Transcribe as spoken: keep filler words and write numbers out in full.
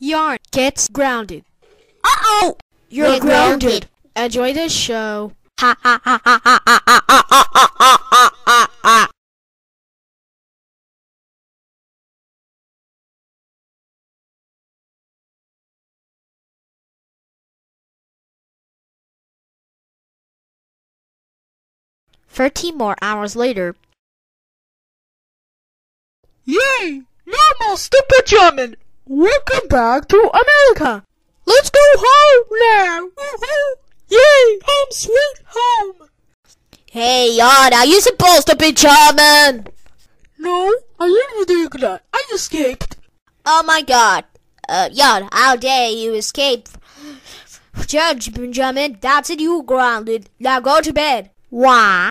Yarn gets grounded. Uh-oh! You're We're grounded. grounded. Enjoy the show. Ha ha ha ha ha ha ha ha ha ha ha ha. Thirteen more hours later. Yay! Normal stupid German! Welcome back to America! Let's go home Now! Woohoo! Yay! Home sweet home! Hey, Yarn, are you supposed to be German? No, I didn't do that. I escaped. Oh my god. Uh, Yarn, how dare you escape? Judge German, that's it, you grounded. Now go to bed. Why?